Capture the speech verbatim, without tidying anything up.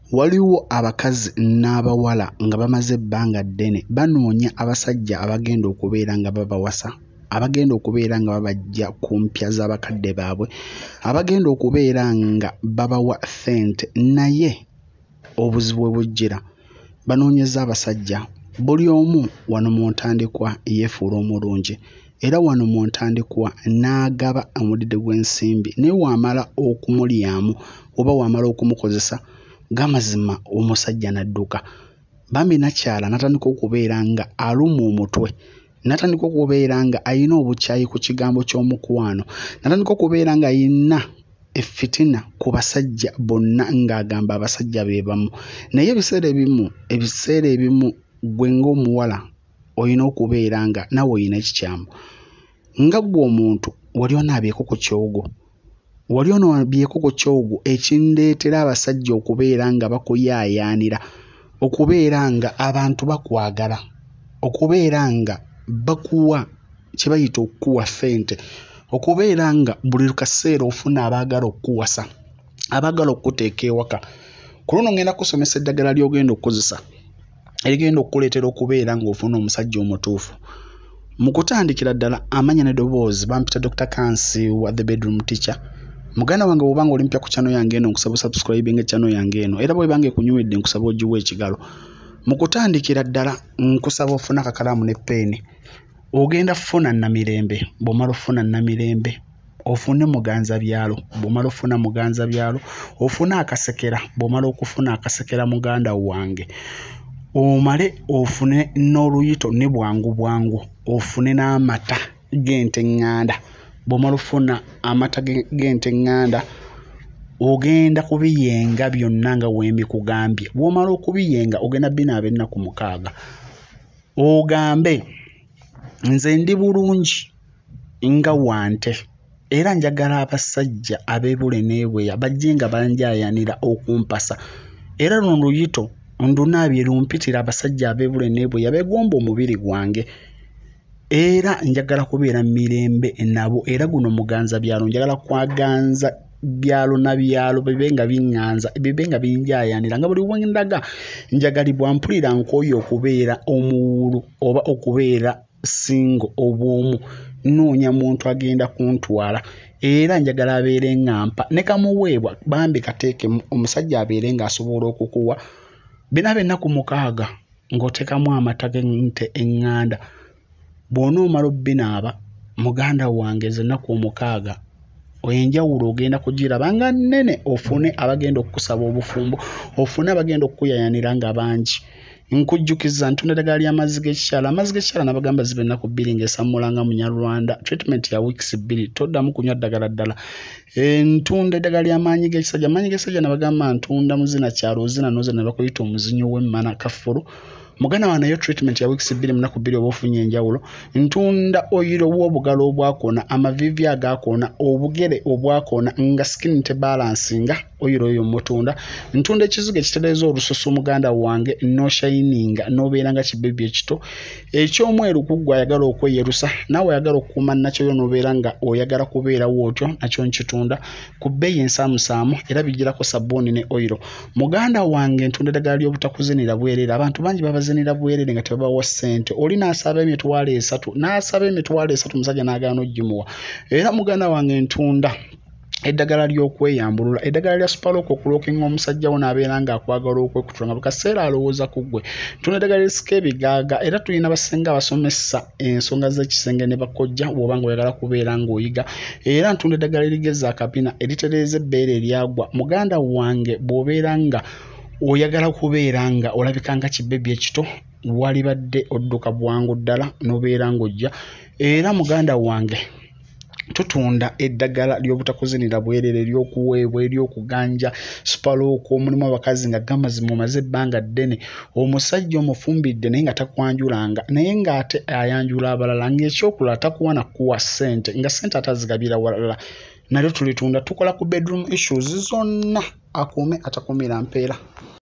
Waliwo abakazi n'abawala nga bamaze ebbanga ddene banoonya abasajja abagenda okubeera nga babawasa, abagenda okubeera nga babajja ku mpya z'abakadde baabwe, abagenda okubeera nga babawa ssente naye obuzibu we bujjira banoonyeza abasajja. Buli omu wano mu ntandikwa yeefuula omulungi era wano mu ntandikwa n'agaba omudide gw'ensimbi naye wamala okumulyamu oba wamala okumukozesa gamazima omusajja n'adduka. Bambi nakyala n'atandika okubeera nga aluma omutwe, n'atandika okubeera nga ayina obukyayi ku kigambo ky'omukwano, n'atandika okubeera nga ayina effitina ku basajja bonna ng'agamba abasajja be bamu. Naye ebiseera ebimu ebiseera ebimu gwe ng'omuwala oyina okubeera nga nawe oyina ekikyamu. Nga ggwe omuntu wali onaabyeko ku kyogo, wali onaabyeko ku kyogo ekindeetera abasajja okubeera nga bakuyaayaanira, okubeera nga abantu bakwagala, okubeera nga bakuwa kye bayita okukuwa ssente, okubeera nga buli kaseera ofuna abaagala okukuwasa, abaagala okukuteeka ewaka. Ku luno ngenda kusomesa eddagala ly'ogenda okukozesa erigenda okukuleetera okubeera ng'ofuna omusajja omutuufu. Mu kutandikira ddala amanya n'eddoboozi bampita Doctor Kansi wa The Bedroom Teacher. Muganda wange bw'oba nga oli mpya ku channel yange eno nkusaba subscribing channel yange eno era bw'eba nga ekunyumidde nkusaba ogiwe ekigalo. Mu kutandikira ddala nkusaba ofuna akakalaamu ne ppeeni. Ogenda funa Namirembe, bw'omala ofuna Namirembe ofune Muganzabyalo, bw'omala ofuna Muganzabyalo ofune Akasekera, bw'omala okufuna Akasekera muganda wange omale ofune n'Oluyito ne Bwangu Bwangu, ofune n'amata g'ente ŋŋanda. Bw'omala ofuna amata g'ente ŋŋanda ogenda kubiyenga byonna nga wembikugambye. Bw'omala okubiyenga ogenda binaaba ennaku mukaaga. Ogambe nze ndi bulungi nga wante era njagala abasajja ab'ebule n'ebweya bajje nga banjaayanira okumpasa. Era luno Luyito ndunaabye lumpitira abasajja ab'ebule n'ebweya beegomba omubiri gwange. Era njagala kubeera mirembe nabo era guno Muganzabyalo njagala kwaganza byalo na byalo bibe nga biŋŋanza bibe nga binjaayanira nga buli wendaga njagalibwa mpulira nkooye okubeera omuwulu oba okubeera singo obwomu noonya muntu agenda kuntwala era njagala abeere ŋŋampa ne kamuweebwa bambi kateeke omusajja abeere ng'asobola okukuwa binaaba ennaku mukaaga ng'oteekamu amata g'ente eŋŋanda. Bw'onoomala obbinaaba muganda wange z'ennaku omukaaga enjawulo ogenda kugiraba nga nnene. Ofune abagenda okukusaba obufumbo, ofune abagenda okukuyayanira nga bangi. Nkujjukiza ntunda eddagala ly'amazzi g'ekikyala. Amazzi g'ekikyala nabagamba ziba ennaku bbiri ng'esammulanga Munyarwanda. Treatment ya weeks bbiri, toddamu kunywa ddagala ddala. Ntunda eddagala ly'amaanyi g'ekisajja. Amaanyi g'ekisajja nabagamba ntunda muzinakyalo ozina n'oza ne bakuyita omuzinyo w'emmana kafulu. Muganda wange nayo treatment ya weeks bbiri munaku bbiri oba ofunye enjawulo. Ntunda oyiro bw'obugalo obwakoona, amavivi agakoona, obugere obwakoona nga skin tebalansinga oyiro oyo mutunda. Ntunda ekizigo ekitereeza olususu muganda wange no shining n'obeera nga kibebi ekito. Eky'omweru ku ggwe ayagala okweyerusa naawe ayagala okukuuma nakyo n'obeera nga oyagala kubeerawo otyo nakyo nkitunda ku bbeeyi ensaamusaamu era bijjirako sabbuuni ne oyiro. Muganda wange ntunda eddagala ly'obutakuzinira bwereere. Abantu bangi babazinira bwereere nga tebabawa ssente. Oli n'asaba emitwalo esatu n'asaba emitwalo esatu omusajja n'agaana ogimuwa. Era muganda wange ntunda eddagala ly'okweyambulula, eddagala lya Superlock okulookinga omusajja wo n'abeera ng'akwagala okwekutula nga buli kaseera alowooza ku ggwe. Ntunda eddagala erisika ebigaaga era tulina basenga abasomesa ensonga z'ekisenge ne bakojja bw'oba nga oyagala kubeera ng'oyiga. Era ntunda eddagala erigeza akapina eritereeza ebbeere eryagwa. Muganda wange bw'obeera nga oyagala kubeera nga olabika nga kibebi ekito walibadde odduka bwangu ddala n'obeera ng'ojja. Era muganda wange tutunda eddagala ly'obutakuzinira bwereere ery'okuweebwa ery'okuganja Superlock. Omulimu abakazi nga gamazima omaze ebbanga ddene omusajja omufumbidde naye nga takwanjulanga naye ng'ate ayanjula abalala ng'ekyokulala takuwa na kuwa ssente nga ssente atazigabira walala. Nalyo tulitunda tukola ku bedroom issues zonna akuume atakumira mpeera.